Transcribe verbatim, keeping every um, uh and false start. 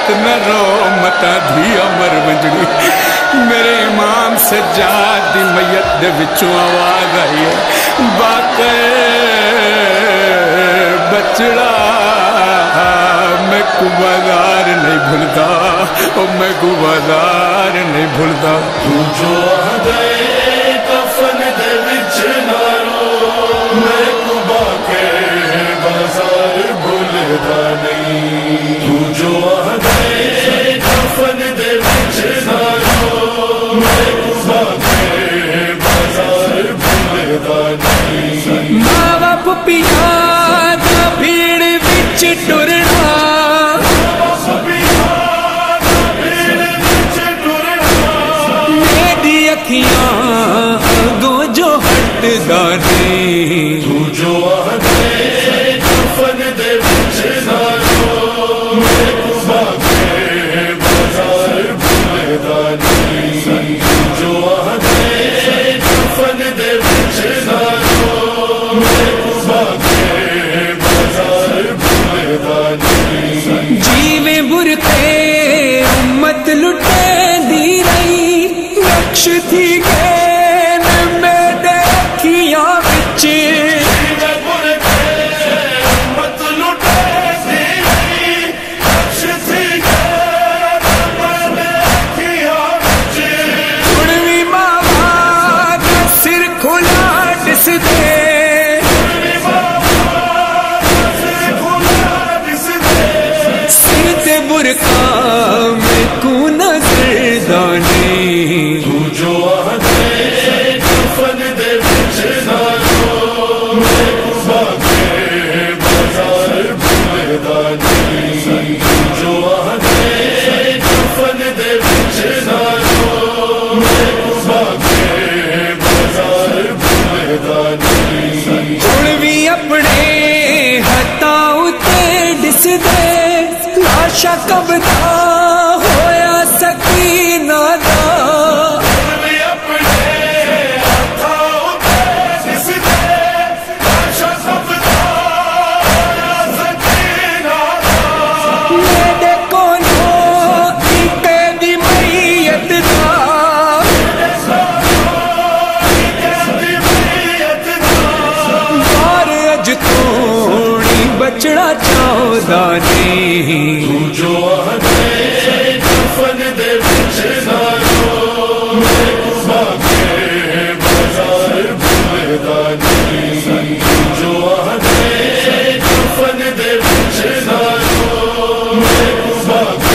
मत न रो मता धी अमर वंजड़ी। मेरे इमाम सज्जाद दी मैयत दे विचों आवाज आई है, बाकर बचड़ा मैं कुबाजार नहीं भूलता, ओ मैं कुबाजार नहीं भूलता। तू जो गए कफन दे विच ना रो, मैं कुबा के बाजार भूलदा नहीं। तू जो गए कफन दे विच ना रो, मैं कुबा के बाजार भूलदा नहीं। माँ बाप पिया दा भीड़ विच टुरना, मेरी अखियां अगों जो हटदा नहीं। तू जो गए कफन दे विच ना रो, मैं कुबा के बाजार भूलदा नहीं। तू जो गए कफन दे विच ना रो, मैं कुबा के बाजार भूलदा नहीं। जीवे बुरके उम्मत लुटे दी रही, नक्श थी गए मेरे अखियां विच। कुड़वी मावा दा सिर खुला दिसदे, सिर ते बुरका में को नजरदा नहीं। तू जो गए कफन दे विच ना रो, मैं कुबा के बाजार भूलदा नहीं। तू जो गए कफन दे विच ना रो, मैं कुबा के बाजार भूलदा नहीं। हुण भी अपने हत्थां उत्ते दिसदे, लाशा कबदा होया सकीना दा। मेरे कोलो इके दी मैयत दा, बार अज तोड़ी बचड़ा चाहदा नहीं। तू जो गए कफन दे विच ना रो, मैं कुबा के बाजार भूलदा नहीं। तू जो गए कफन दे विच ना रो, मैं कुबा